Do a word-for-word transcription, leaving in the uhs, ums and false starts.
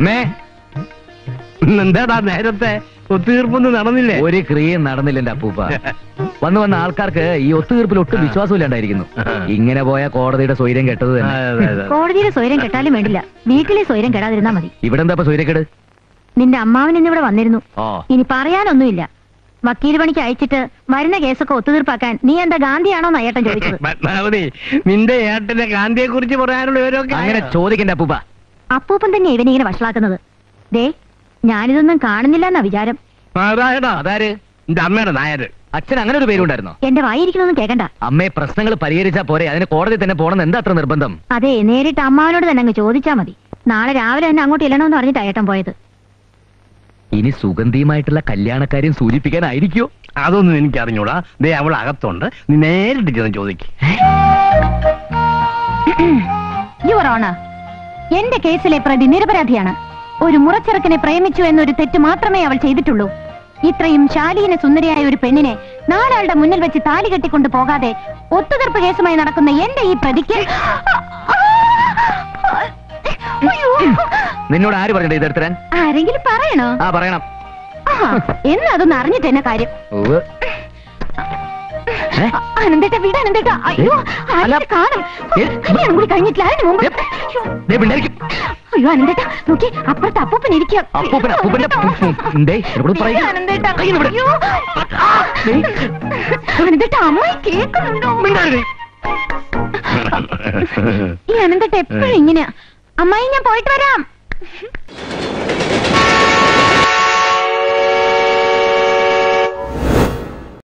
അമ്മേ, എന്താടാ നേരത്തെ ഒത്തുതീർപ്പൊന്നും നടന്നില്ലേ? ഒരു ക്രിയയും നടന്നില്ല എന്റെ അപ്പൂപ്പ. വന്ന് വന്ന ആൾക്കാർക്ക് ഈ ഒത്തുതീർപ്പിൽ ഒട്ടും വിശ്വാസമില്ലാണ്ടായിരിക്കുന്നു. ഇങ്ങനെ പോയ കോടതിയുടെ സ്വൈര്യം കെട്ടത് തന്നെ. കോടതിയുടെ സ്വൈര്യം കെട്ടാലും വേണ്ടില്ല, വീട്ടിലെ സ്വൈര്യം കെടാതിരുന്നാ മതി. ഇവിടെ എന്താ സ്വൈര്യക്കേട്? നിന്റെ അമ്മാവൻ ഇന്നിവിടെ വന്നിരുന്നു. ഓ, ഇനി പറയാനൊന്നുമില്ല. വക്കീൽ പണിക്ക് അയച്ചിട്ട് വരുന്ന കേസൊക്കെ ഒത്തുതീർപ്പാക്കാൻ നീ എന്താ ഗാന്ധിയാണോ ഏട്ടൻ ചോദിച്ചത്? പത്മാവതി, നിന്റെ ഏട്ടന്റെ ഗാന്ധിയെ കുറിച്ച് പറയാനുള്ള ഓരോക്കെ അങ്ങനെ ചോദിക്കണ്ട അപ്പൂപ്പ. അപ്പൂപ്പൻ തന്നെ ഇവനിങ്ങനെ വഷളാക്കുന്നത്. ദേ, ഞാനിതൊന്നും കാണുന്നില്ല എന്നാ വിചാരം. നാരായണ, അതാര്? എന്റെ അമ്മയുടെ നായര്. അച്ഛൻ അങ്ങനെ ഒരു പേരുണ്ടായിരുന്നോ? എന്റെ വായിരിക്കണൊന്നും കേക്കണ്ട. അമ്മയെ പ്രശ്നങ്ങൾ പരിഹരിച്ചാ പോരെ, അതിന് കോടതി തന്നെ പോണെന്ന് എന്താ അത്ര നിർബന്ധം? അതെ, നേരിട്ട് അമ്മാവനോട് തന്നെ അങ്ങ് ചോദിച്ചാ മതി. നാളെ രാവിലെ തന്നെ അങ്ങോട്ട് ഇല്ലണമെന്ന് പറഞ്ഞിട്ടാ ഏട്ടൻ പോയത്. ഇനി സുഗന്ധിയുമായിട്ടുള്ള കല്യാണക്കാര്യം സൂചിപ്പിക്കാനായിരിക്കോ? അതൊന്നും എനിക്ക് അറിഞ്ഞൂടാ. ദേ, അവൾ അകത്തുണ്ട്, നീ നേരിട്ട് ചെന്ന് ചോദിക്കും. യുവർ ഓണർ, എന്റെ കേസിലെ പ്രതി നിരപരാധിയാണ്. ഒരു മുറച്ചെറുക്കനെ പ്രേമിച്ചു എന്നൊരു തെറ്റ് മാത്രമേ അവൾ ചെയ്തിട്ടുള്ളൂ. ഇത്രയും ശാലീന സുന്ദരിയായ ഒരു പെണ്ണിനെ നാലാളുടെ മുന്നിൽ വെച്ച് താലി കെട്ടിക്കൊണ്ട് പോകാതെ ഒത്തുതീർപ്പ് കേസുമായി നടക്കുന്ന എന്റെ ഈ പ്രതിക്ക് നിന്നോട് ആര് പറഞ്ഞിട്ട് ഇതെടുത്തരാൻ? ആരെങ്കിലും പറയണോ? ആ, പറയണം. എന്ന് അതൊന്ന് അറിഞ്ഞിട്ട് എന്നെ കാര്യം. അനന്തേട്ട, വീട് അനന്തേട്ട. അയ്യോ, കാണും കല്യാണം കൂടി കഴിഞ്ഞിട്ടില്ല. അതിന് മുമ്പ് അയ്യോ അനന്തേട്ട, നോക്കി അപ്പുറത്ത് അപ്പൂപ്പൻ ഇരിക്കുക. അനന്തേട്ട, അമ്മായി കേൾക്കുന്നുണ്ടോ? ഈ അനന്തേട്ട എപ്പോഴും ഇങ്ങനെയാ. അമ്മായി, ഞാൻ പോയിട്ട് വരാം.